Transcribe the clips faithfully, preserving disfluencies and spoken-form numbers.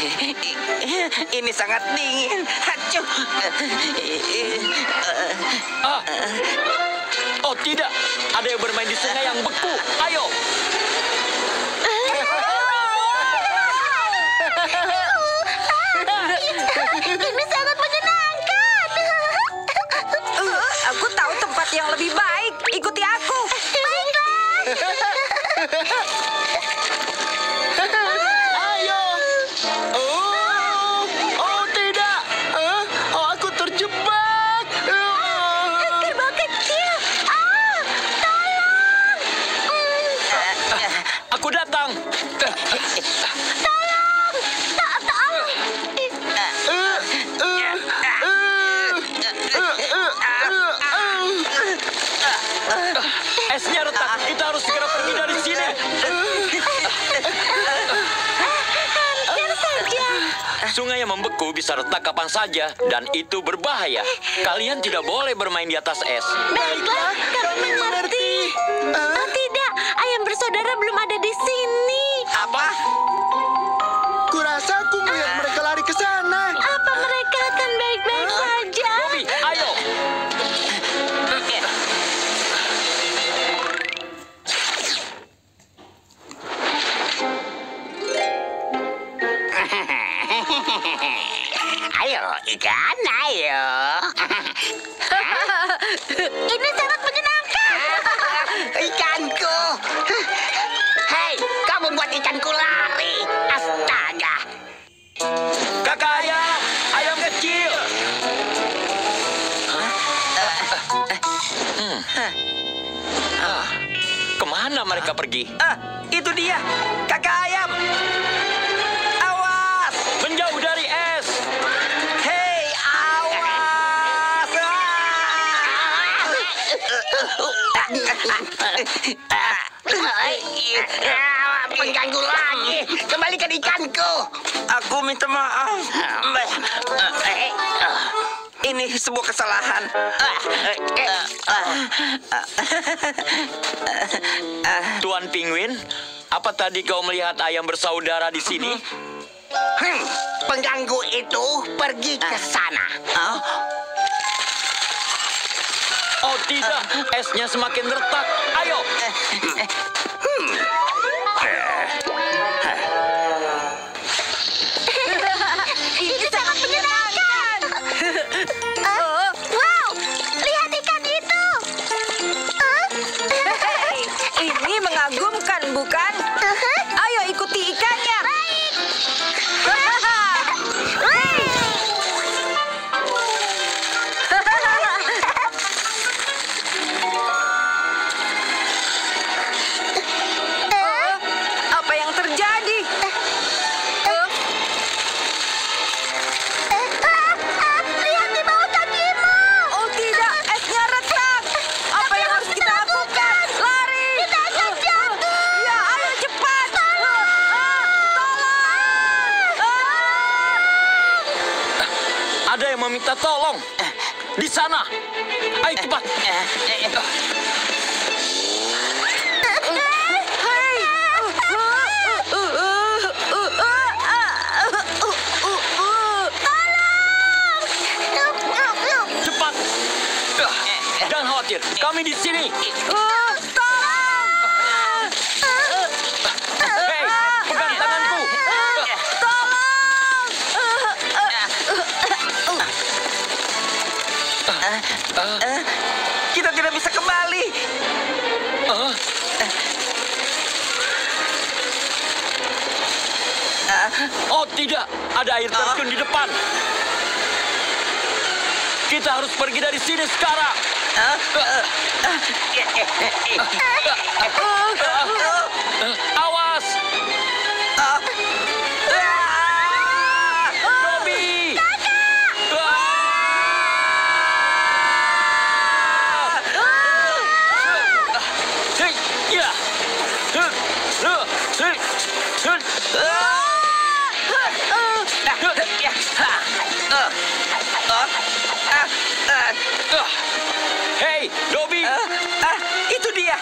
Ini sangat dingin. Hacuh. Ah. Oh tidak, ada yang bermain di sungai yang beku. Ayo. Ini sangat menyenangkan. Aku tahu tempat yang lebih baik. Ikuti aku. Ayo. Oh, oh tidak. Eh, oh, aku terjebak. Oh. Kerbau kecil. Ah, tolong. Aku datang. Tolong. Tak, tolong. Esnya retak. Kita harus segera pergi dari sini. Hampir saja. Sungai yang membeku bisa retak kapan saja, dan itu berbahaya. Kalian tidak boleh bermain di atas es. Baiklah, kami mengerti. Oh tidak, ayam bersaudara belum ada di sini. Apa? Kurasa aku melihat mereka lari ke sana. Apa mereka akan baik-baik saja? Bobby, ayo. Ayo, ikan, ayo. Ini sangat menyenangkan. Ikanku. Hei, kamu buat ikanku lari. Astaga. Kakak ayam, ayam kecil. Hmm. Ah, Kemana mereka pergi? Ah, itu dia. Kakak ayam. Awas. Menjauh dari es. Hei, awas. Ah. Pengganggu lagi. Kembalikan ikanku. Aku minta maaf. Ini sebuah kesalahan. Tuan Penguin, apa tadi kau melihat ayam bersaudara di sini? Hmm, pengganggu itu pergi ke sana. Oh tidak, esnya semakin retak. Ayo. Ini sangat menyenangkan. Oh, wow, lihat ikan itu. Ah. Hei, ini mengagumkan, bukan? Ayo ikuti ikannya. Baik. Oh, apa yang terjadi? Oh, Ah, lihat di bawah kakimu. oh tidak, esnya retak. Apa yang harus kita lakukan? Lari. Kita akan jatuh. Ya, ayo cepat. Ah, tolong. Ada yang meminta tolong. Di sana. Ayo cepat. Hei. Cepat. Jangan khawatir. Kami di sini. Oh, tolong. Hei, pegang tanganku. Tolong. Kita tidak bisa kembali. Ah, Oh tidak, ada air terjun di depan. Kita harus pergi dari sini sekarang. Awas, Bobby. Hei, ya. Hei, hei. Hei, Dobby. Ah, ah, itu dia.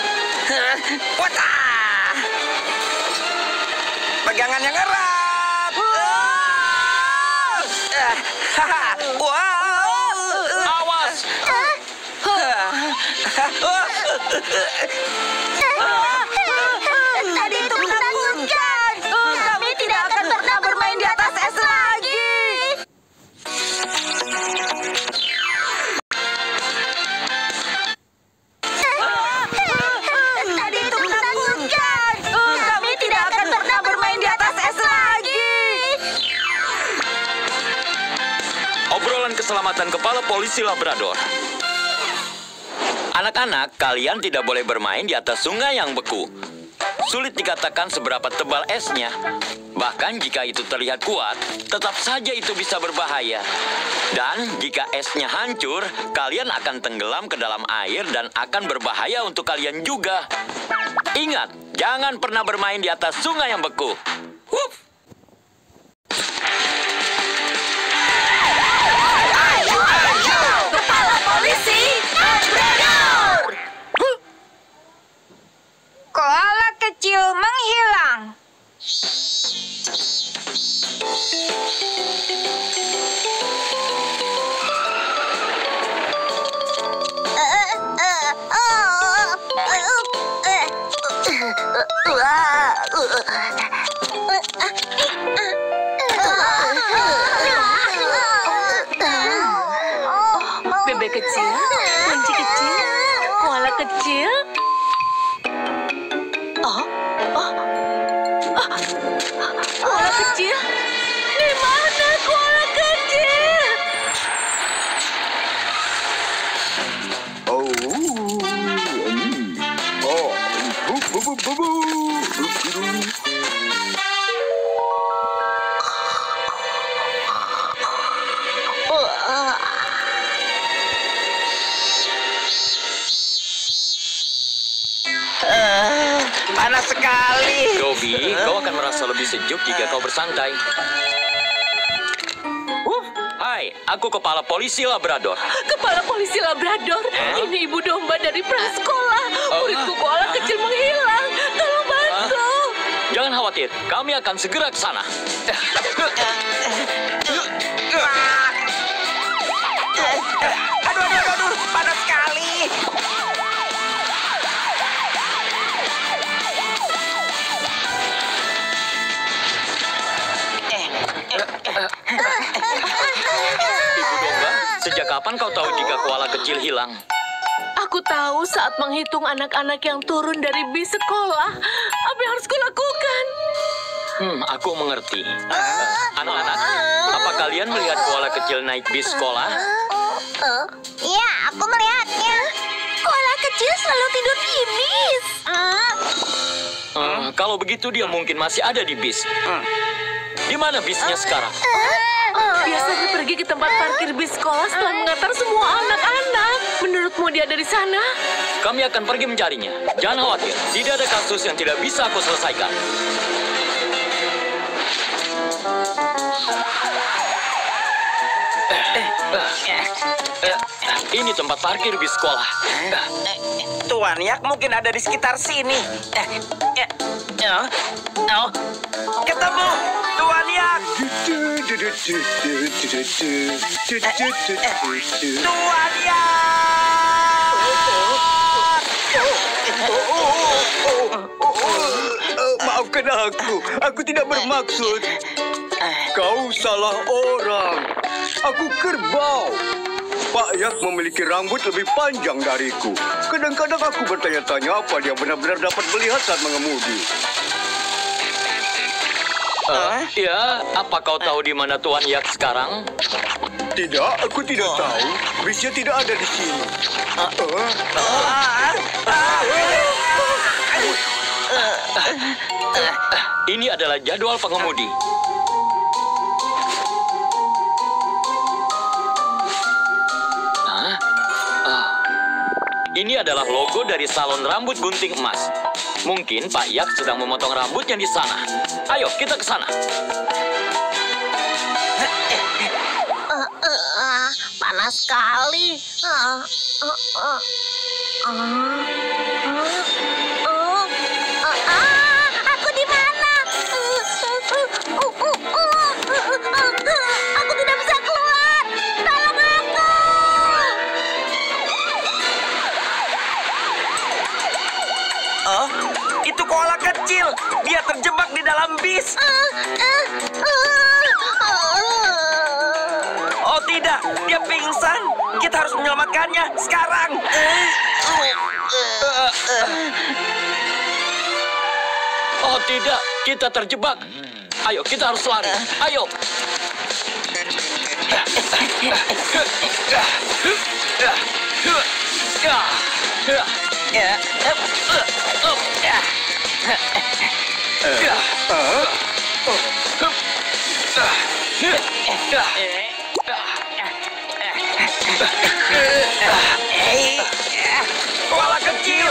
Wata. Pegangan yang erat. Wow. Awas! Tadi itu menakutkan. Kami tidak akan pernah bermain di atas es lagi. Tadi itu menakutkan. Kami tidak akan pernah bermain di atas es lagi. Obrolan keselamatan kepala polisi Labrador. Anak-anak, kalian tidak boleh bermain di atas sungai yang beku. Sulit dikatakan seberapa tebal esnya. Bahkan jika itu terlihat kuat, tetap saja itu bisa berbahaya. Dan jika esnya hancur, kalian akan tenggelam ke dalam air dan akan berbahaya untuk kalian juga. Ingat, jangan pernah bermain di atas sungai yang beku. Wup! Kepala polisi Labrador. Koala kecil menghilang. Bebek kecil, kunci kecil, koala kecil. Oh, oh, oh, koala kecil. Di mana koala kecil? Oh, hmm. Oh, bu, bu, bu, bu, bu. Panas sekali. Dobby, kau akan merasa lebih sejuk jika kau bersantai. Uh, hai, aku kepala polisi Labrador. Kepala polisi Labrador. Ini ibu domba dari prasekolah. Muridku koala kecil menghilang. Tolong bantu. Jangan khawatir, kami akan segera ke sana. Aduh, aduh, aduh, aduh, panas sekali. Ibu domba, sejak kapan kau tahu jika koala kecil hilang? Aku tahu saat menghitung anak-anak yang turun dari bis sekolah. Apa yang harus kulakukan? Hmm, aku mengerti. Anak-anak, apa kalian melihat koala kecil naik bis sekolah? Ya, aku melihatnya. Koala kecil selalu tidur di bis. Hmm, kalau begitu dia mungkin masih ada di bis. Di mana bisnya sekarang? Biasanya pergi ke tempat parkir bis sekolah setelah mengantar semua anak-anak. Menurutmu dia ada di sana? Kami akan pergi mencarinya. Jangan khawatir, tidak ada kasus yang tidak bisa aku selesaikan. Ini tempat parkir bis sekolah. Tuan Yak mungkin ada di sekitar sini. Oh, oh. Ketemu, Tuan Yak. Tuan Yak. Maafkan aku, aku tidak bermaksud. Kau salah orang. Aku kerbau. Pak Yak memiliki rambut lebih panjang dariku. Kadang-kadang aku bertanya-tanya apa dia benar-benar dapat melihat saat mengemudi. Uh, ya, apa kau tahu di mana Tuan Yak sekarang? Tidak, aku tidak tahu. Bisnya tidak ada di sini. Ini adalah jadwal pengemudi. Hah? Ah. Ini adalah logo dari salon rambut gunting emas. Mungkin Pak Yak sedang memotong rambutnya di sana. Ayo, kita ke sana. Panas sekali. Aku di mana? Aku tidak bisa keluar. bis. Oh tidak, dia pingsan. Kita harus menyelamatkannya sekarang. Oh tidak, kita terjebak. Ayo, kita harus lari. Ayo. Koala kecil.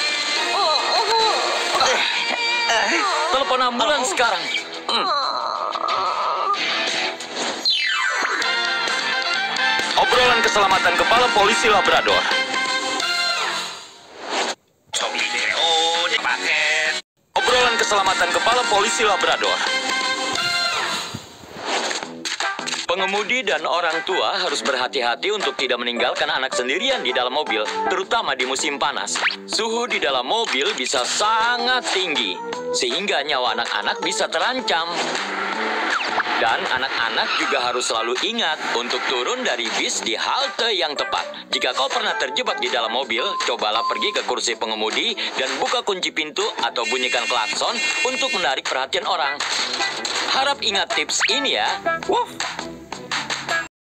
Telepon ambulans sekarang. Obrolan keselamatan kepala polisi Labrador. Obrolan keselamatan kepala polisi Labrador. Pengemudi dan orang tua harus berhati-hati untuk tidak meninggalkan anak sendirian di dalam mobil, terutama di musim panas. Suhu di dalam mobil bisa sangat tinggi, sehingga nyawa anak-anak bisa terancam. Dan anak-anak juga harus selalu ingat untuk turun dari bis di halte yang tepat. Jika kau pernah terjebak di dalam mobil, cobalah pergi ke kursi pengemudi dan buka kunci pintu atau bunyikan klakson untuk menarik perhatian orang. Harap ingat tips ini ya. Wuff.